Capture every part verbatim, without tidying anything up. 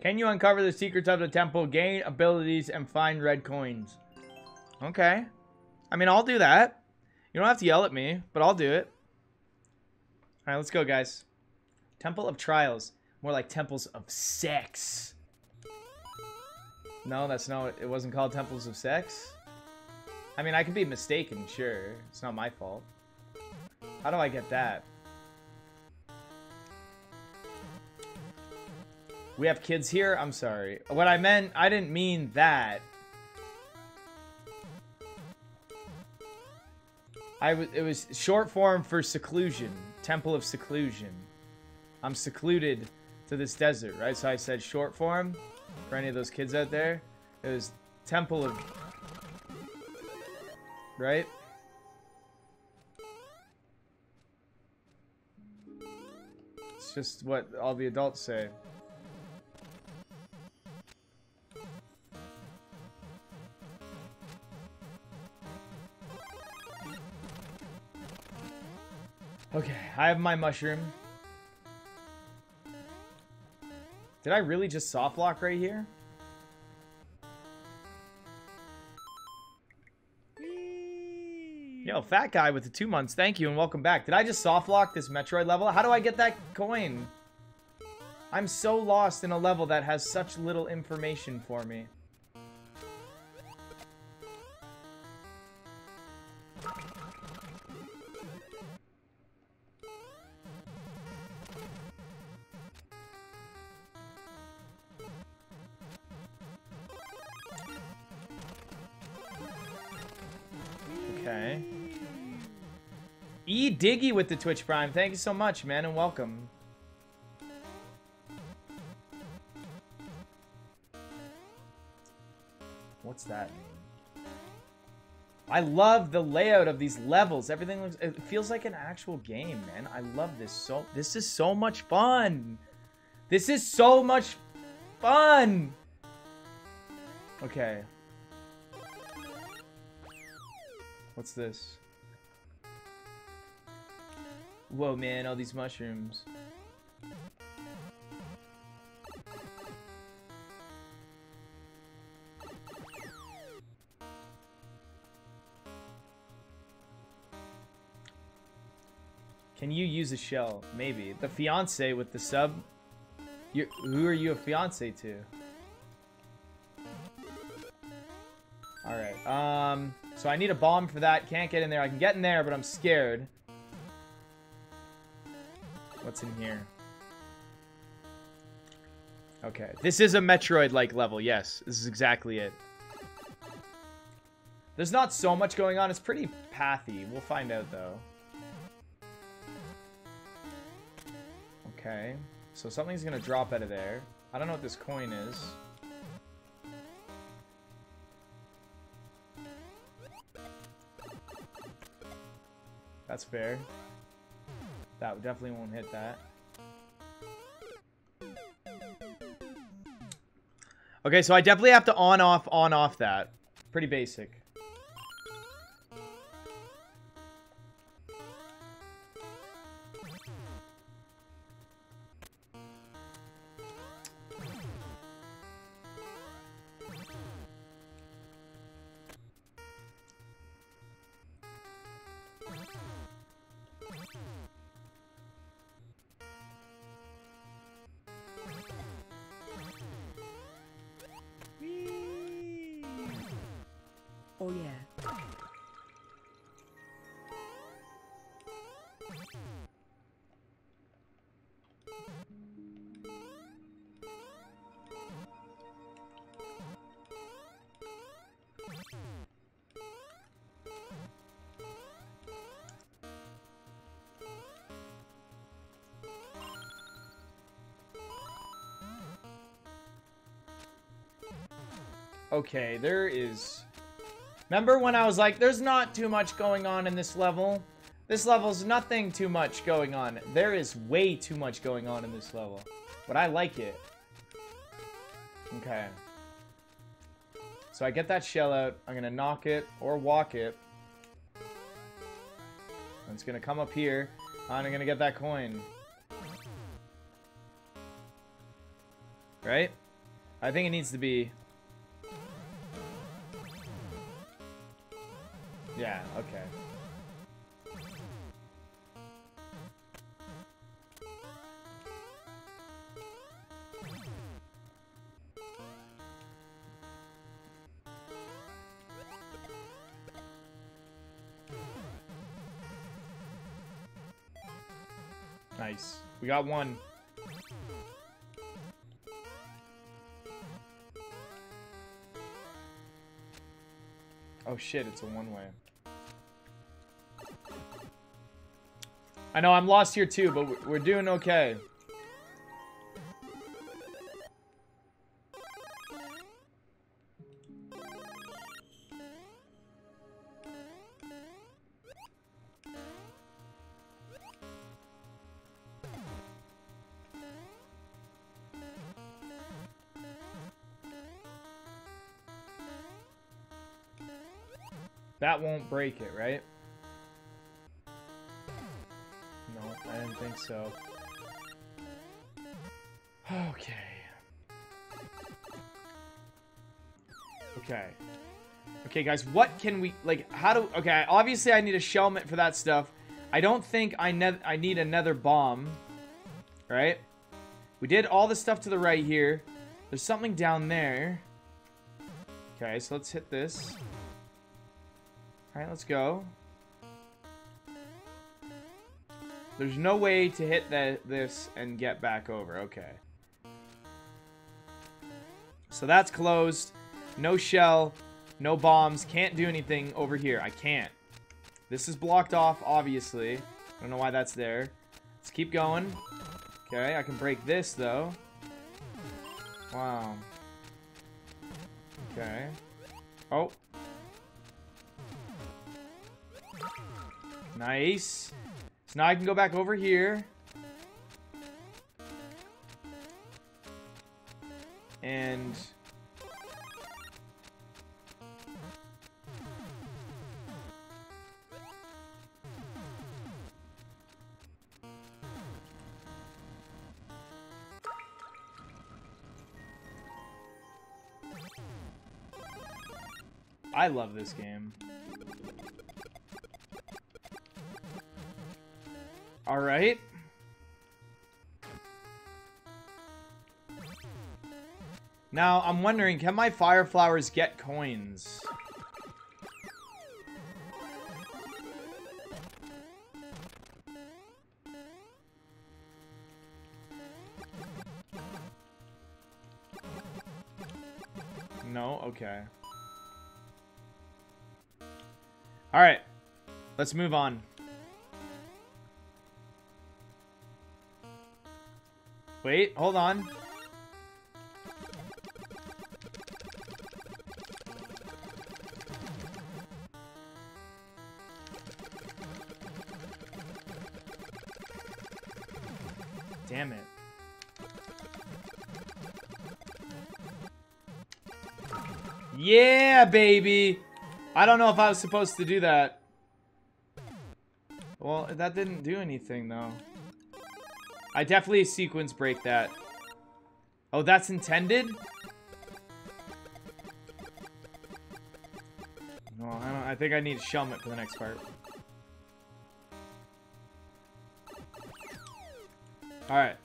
Can you uncover the secrets of the temple, gain abilities, and find red coins? Okay. I mean, I'll do that. You don't have to yell at me, but I'll do it. All right, let's go, guys. Temple of Trials. More like Temples of Sex. No, that's not... It wasn't called Temples of Sex? I mean, I could be mistaken, sure. It's not my fault. How do I get that? We have kids here? I'm sorry. What I meant... I didn't mean that. I w it was short form for seclusion. Temple of Seclusion. I'm secluded to this desert, right? So I said short form for any of those kids out there. It was Temple of... Right? It's just what all the adults say. Okay, I have my mushroom. Did I really just soft lock right here? Yo, fat guy with the two months. Thank you and welcome back. Did I just soft lock this Metroid level? How do I get that coin? I'm so lost in a level that has such little information for me. Okay. E Diggy with the Twitch Prime. Thank you so much, man, and welcome. What's that mean? I love the layout of these levels. Everything looks... It feels like an actual game, man. I love this so... This is so much fun. This is so much fun. Okay. What's this? Whoa, man, all these mushrooms. Can you use a shell? Maybe. The fiance with the sub? You, who are you a fiance to? Alright, um... so I need a bomb for that. Can't get in there. I can get in there, but I'm scared. What's in here? Okay. This is a Metroid-like level. Yes. This is exactly it. There's not so much going on. It's pretty pathy. We'll find out, though. Okay. So something's gonna drop out of there. I don't know what this coin is. That's fair. That definitely won't hit that. Okay, so I definitely have to on, off, on, off that. Pretty basic. Oh yeah. Okay, there is... Remember when I was like, there's not too much going on in this level? This level's nothing too much going on. There is way too much going on in this level. But I like it. Okay. So I get that shell out. I'm gonna knock it or walk it. And it's gonna come up here. And I'm gonna get that coin. Right? I think it needs to be... Yeah, okay. Nice. We got one. Oh shit, it's a one-way. I know, I'm lost here too, but we're doing okay. That won't break it, right? No, I didn't think so. Okay. Okay. Okay, guys, what can we, like, how do, okay, obviously I need a shell mitt for that stuff. I don't think I, ne I need another bomb, right? We did all the stuff to the right here. There's something down there. Okay, so let's hit this. Alright, let's go. There's no way to hit the, this and get back over. Okay. So that's closed. No shell. No bombs. Can't do anything over here. I can't. This is blocked off, obviously. I don't know why that's there. Let's keep going. Okay, I can break this, though. Wow. Okay. Oh. Nice. So now I can go back over here. And... I love this game. All right. Now, I'm wondering, can my fire flowers get coins? No? Okay. All right. Let's move on. Wait, hold on. Damn it. Yeah, baby. I don't know if I was supposed to do that. Well, that didn't do anything, though. I definitely sequence break that. Oh, that's intended? No, I don't. I think I need a shell mitt for the next part. All right.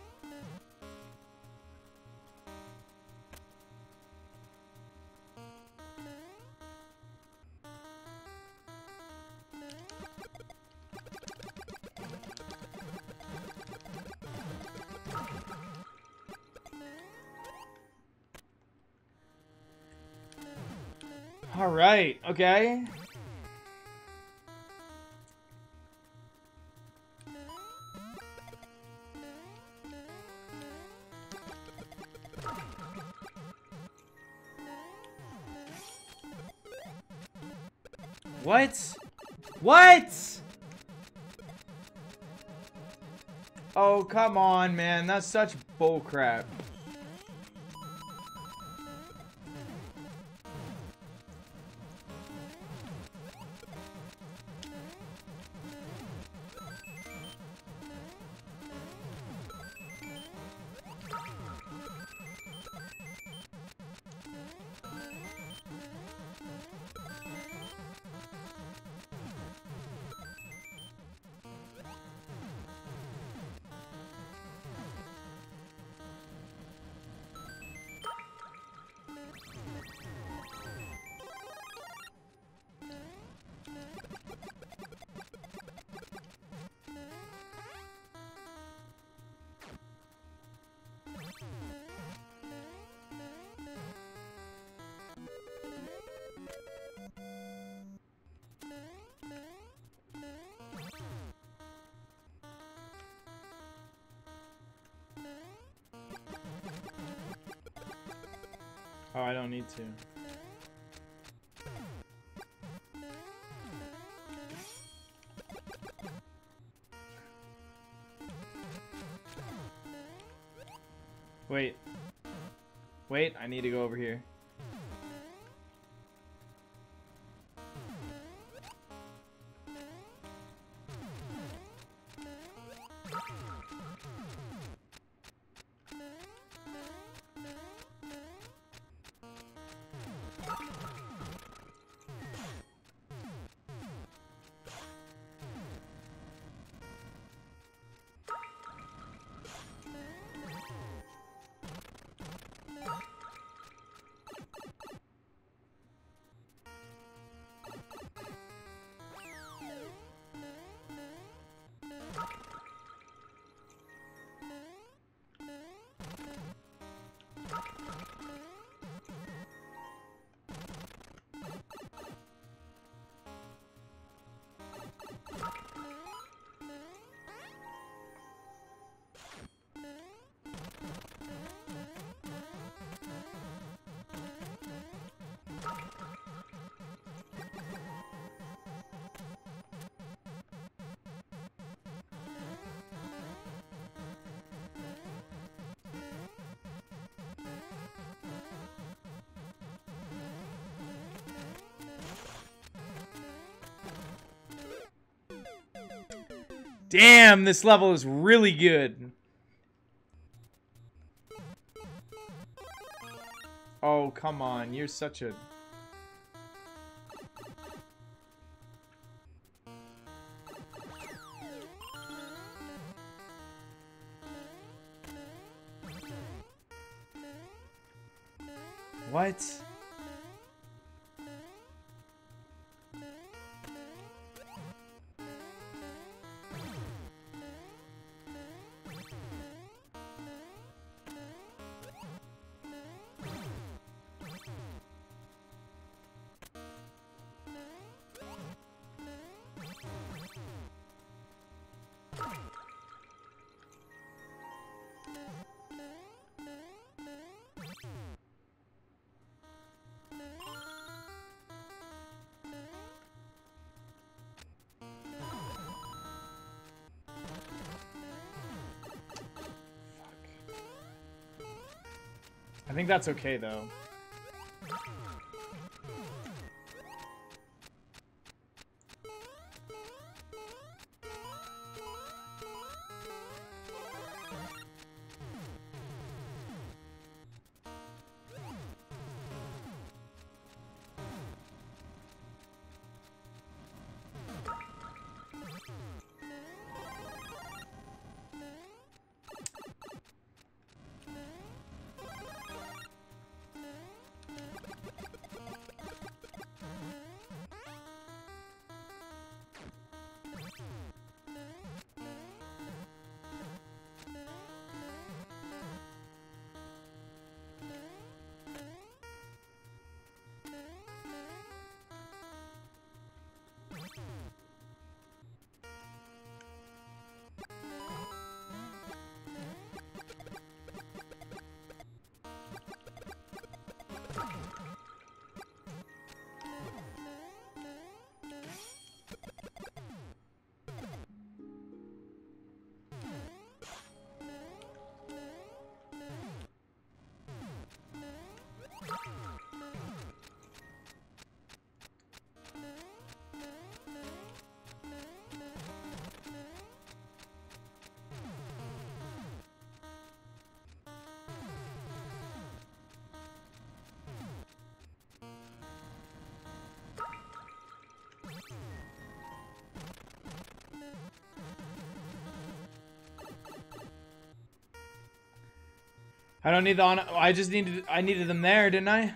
All right. Okay. What? What? Oh, come on, man. That's such bullcrap. Oh, I don't need to. Wait. Wait, I need to go over here. Damn, this level is really good. Oh, come on. You're such a... What? I think that's okay, though. I don't need the on. I just needed. I needed them there, didn't I?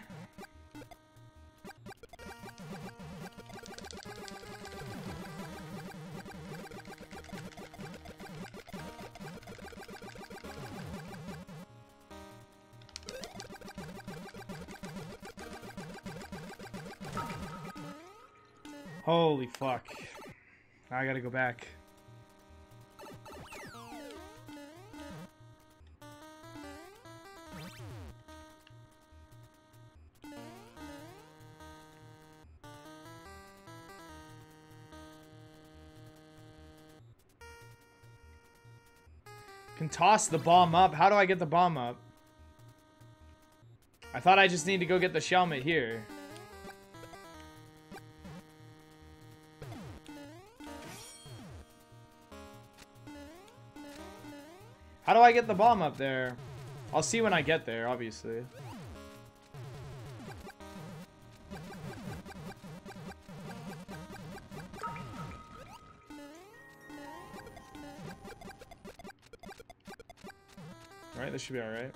Holy fuck! I gotta go back. Can toss the bomb up. How do I get the bomb up? I thought I just need to go get the Shelmet here. How do I get the bomb up there? I'll see when I get there, obviously. Alright, this should be alright.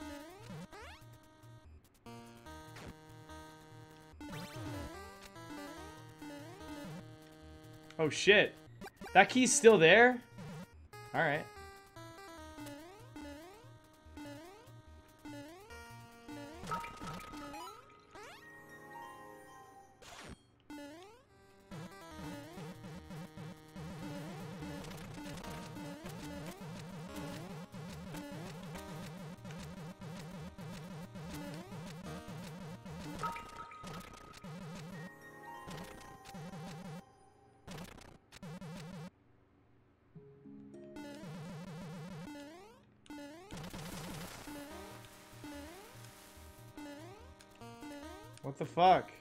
Oh shit. That key's still there? Alright. What the fuck?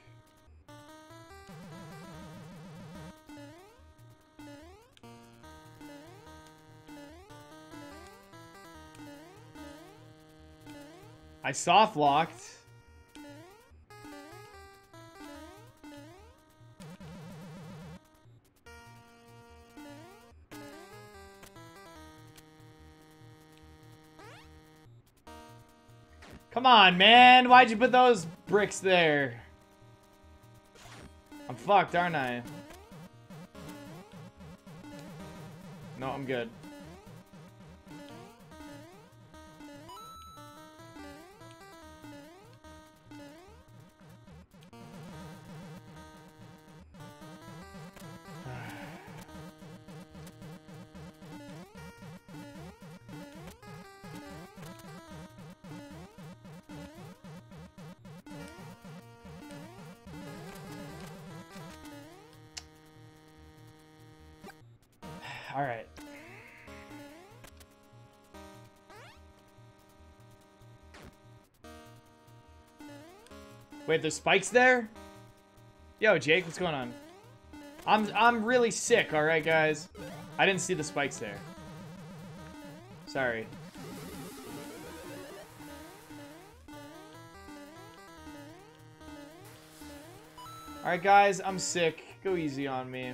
I soft locked. Come on, man. Why'd you put those bricks there? I'm fucked, aren't I? No, I'm good. All right. Wait, there's spikes there? Yo, Jake, what's going on? I'm I'm really sick, all right, guys. I didn't see the spikes there. Sorry. All right, guys, I'm sick. Go easy on me.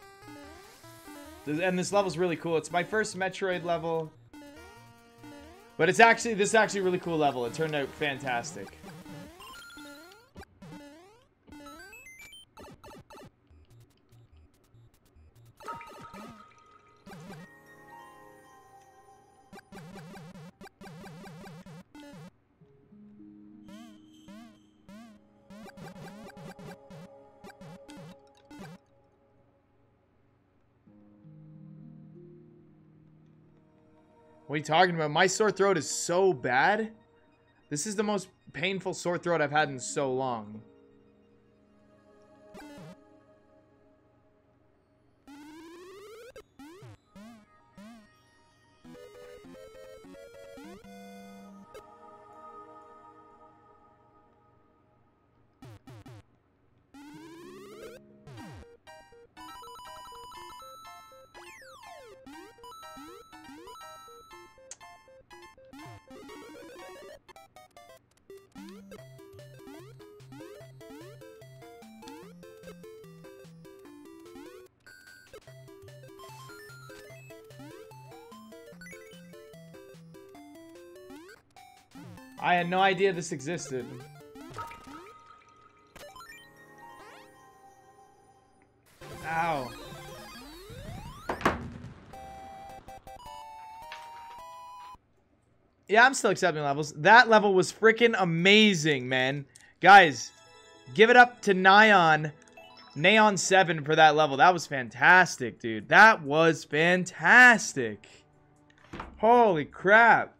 And this level's really cool. It's my first Metroid level. But it's actually, this is actually a really cool level. It turned out fantastic. What are you talking about? My sore throat is so bad. This is the most painful sore throat I've had in so long. I had no idea this existed. Ow. Yeah, I'm still accepting levels. That level was freaking amazing, man. Guys, give it up to Neon, Neon seven for that level. That was fantastic, dude. That was fantastic. Holy crap.